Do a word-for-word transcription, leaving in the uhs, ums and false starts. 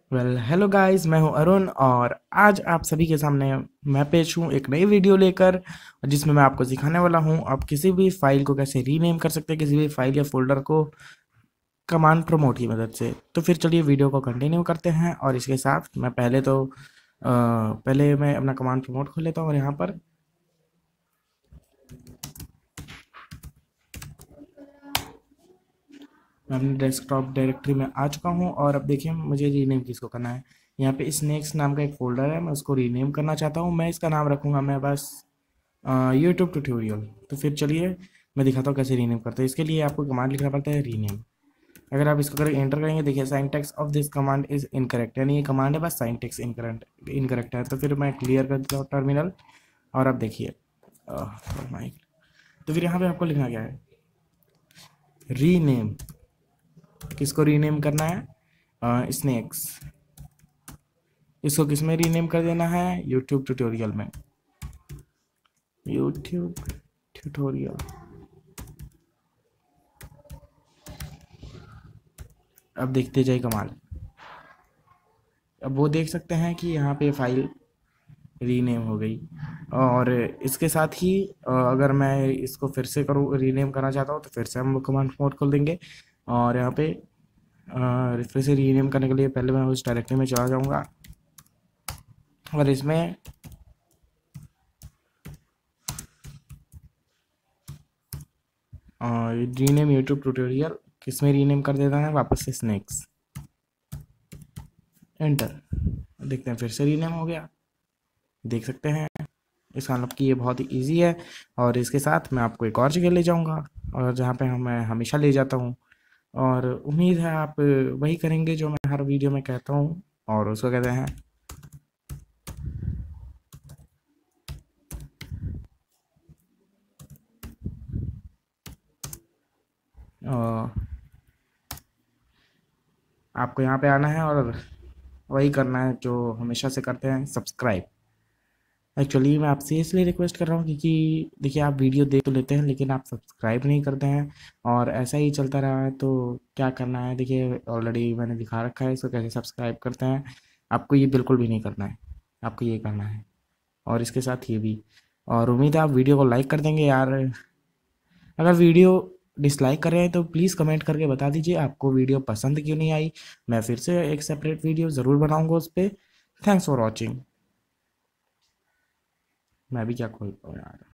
Well hello guys, मैं हूं अरुण और आज आप सभी के सामने मैं पेश हूं एक नई वीडियो लेकर, जिसमें मैं आपको सिखाने वाला हूं आप किसी भी फाइल को कैसे रीनेम कर सकते हैं, किसी भी फाइल या फोल्डर को कमांड प्रमोट की मदद से। तो फिर चलिए वीडियो को कंटिन्यू करते हैं। और इसके साथ मैं पहले तो अ, पहले मैं अपना कमांड प्रमोट खोल लेता हूँ। और यहाँ पर मैं अपनी डेस्कटॉप डायरेक्टरी में आ चुका हूँ और अब देखिए मुझे रीनेम किसको करना है। यहाँ पे स्नैक्स नाम का एक फोल्डर है, मैं उसको रीनेम करना चाहता हूँ। मैं इसका नाम रखूँगा मैं बस यूट्यूब ट्यूटोरियल। तो फिर चलिए मैं दिखाता हूँ कैसे रीनेम करते हैं। इसके लिए आपको कमांड लिखना पड़ता है रीनेम। अगर आप इसको करें एंटर करेंगे, देखिए syntax of this command is incorrect, यानी ये कमांड है बस साइंटेक्स इनकरेक्ट इनकरेक्ट है। तो फिर मैं क्लियर कर देता हूँ टर्मिनल। और अब देखिए माइक, तो फिर यहाँ पे आपको लिखना क्या है, रीनेम। किसको रीनेम करना है? स्नैक्स। इसको किस में रीनेम कर देना है? यूट्यूब ट्यूटोरियल में। YouTube tutorial. अब देखते जाइए कमाल। अब वो देख सकते हैं कि यहाँ पे फाइल रीनेम हो गई। और इसके साथ ही अ, अगर मैं इसको फिर से करूँ, रीनेम करना चाहता हूँ, तो फिर से हम कमांड मोड खोल देंगे। और यहाँ पे अ, फिर से रीनेम करने के लिए पहले मैं उस डायरेक्टरी में चला जाऊँगा और इसमें रीनेम यूट्यूब ट्यूटोरियल किस में रीनेम कर देता है, वापस से स्नैक्स। एंटर। देखते हैं फिर से रीनेम हो गया, देख सकते हैं। इसका मतलब कि ये बहुत ही ईजी है। और इसके साथ मैं आपको एक और जगह ले जाऊंगा, और जहाँ पे हम मैं हमेशा ले जाता हूँ। और उम्मीद है आप वही करेंगे जो मैं हर वीडियो में कहता हूँ, और उसको कहते हैं अ, आपको यहाँ पे आना है और वही करना है जो हमेशा से करते हैं, सब्सक्राइब। एक्चुअली मैं आपसे इसलिए रिक्वेस्ट कर रहा हूँ क्योंकि देखिए आप वीडियो देख तो लेते हैं लेकिन आप सब्सक्राइब नहीं करते हैं। और ऐसा ही चलता रहा है तो क्या करना है, देखिए ऑलरेडी मैंने दिखा रखा है इसको कैसे सब्सक्राइब करते हैं। आपको ये बिल्कुल भी नहीं करना है, आपको ये करना है। और इसके साथ ये भी। और उम्मीद है आप वीडियो को लाइक कर देंगे यार। अगर वीडियो डिसलाइक कर रहे हैं तो प्लीज़ कमेंट करके बता दीजिए आपको वीडियो पसंद क्यों नहीं आई। मैं फिर से एक सेपरेट वीडियो ज़रूर बनाऊँगा उस पर। Thanks for watching. मैं भी क्या खोलता हूँ यार।